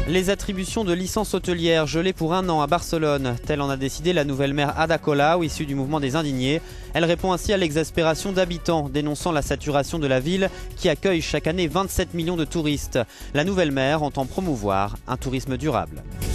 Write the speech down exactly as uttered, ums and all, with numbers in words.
Les attributions de licences hôtelières gelées pour un an à Barcelone. Telle en a décidé la nouvelle maire Ada Colau, issue du mouvement des indignés. Elle répond ainsi à l'exaspération d'habitants, dénonçant la saturation de la ville qui accueille chaque année vingt-sept millions de touristes. La nouvelle maire entend promouvoir un tourisme durable.